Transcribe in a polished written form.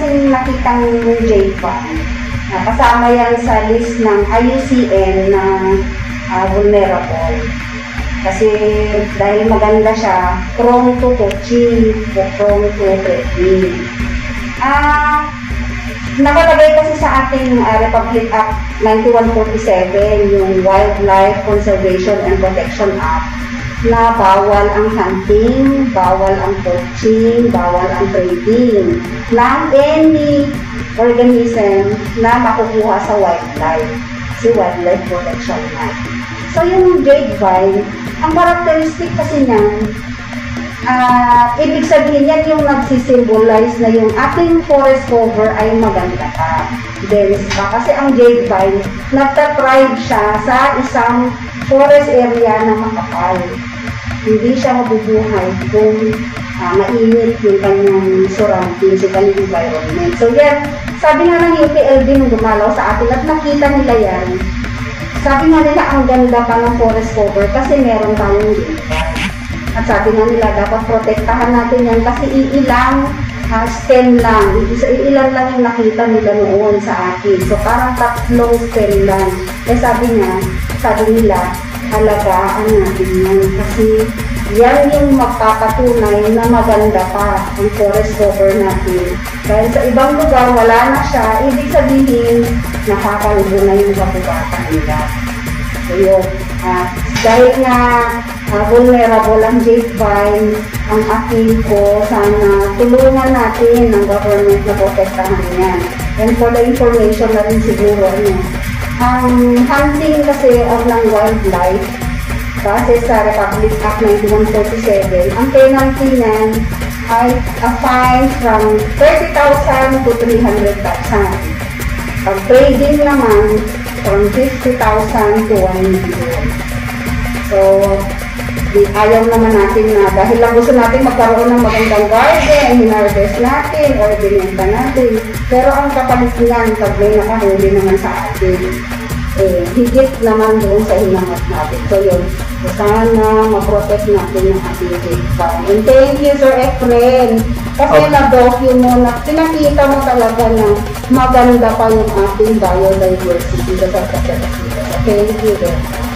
natin nakitang jade vine. Kasama yan sa list ng IUCN na vulnerable. Kasi dahil maganda siya, prone to poaching, prone to threatening. Nakalagay kasi sa ating Republic Act 9147, yung Wildlife Conservation and Protection Act, na bawal ang hunting, bawal ang poaching, bawal ang trading ng any organism na makukuha sa wildlife. Si Wildlife Protection Act. So yung jade vine, ang characteristic kasi niyan, ibig sabihin yan yung nagsisimbolize na yung ating forest cover ay maganda pa. Dense pa. Kasi ang jade vine, nagtatribe siya sa isang forest area na makapal. Hindi siya mabubuhay kung mainit yung kanyang surroundings, yung kanyang environment. So yan, sabi nga ng UPLB nung dumalaw sa atin at nakita nila yan, sabi nga nila ang ganda pa ng forest cover kasi meron tayong jade vine. At sabi nga nila dapat protektahan natin yan kasi iilang stem lang, ilan lang yung nakita nila noon sa akin. So parang tatlong stem lang. Eh sabi nila, halagaan natin yan kasi yan yung magpapatunay na maganda pa ang forest cover natin. Dahil sa ibang lugar wala na siya, ibig sabihin nakakalubo na yung kapubatan nila. So yun, dahil nga vulnerable ang jade vine, ang appeal ko, sana tulungan natin ng government na protektahan yan. And for the information na rin siguro, ang hunting kasi ng wildlife, base sa Republic Act 9147, ang penalty niyan ay a fine from 30,000 to 300,000. Pag trading naman, from 50,000 to 1 million. So, ayaw naman natin na dahil lang gusto natin magkaroon ng magandang garden, hinarvest natin or binenta natin. Pero ang kapalit niyan, pag may nakahuli naman sa atin, higit naman doon sa hinangat natin. So yun, sana ma-protect natin yung ating jade vine. And thank you, Sir Efren. Kasi na-docu mo na pinakita mo talaga na maganda pa yung ating biodiversity sa Santa Cruz. Thank you, Sir.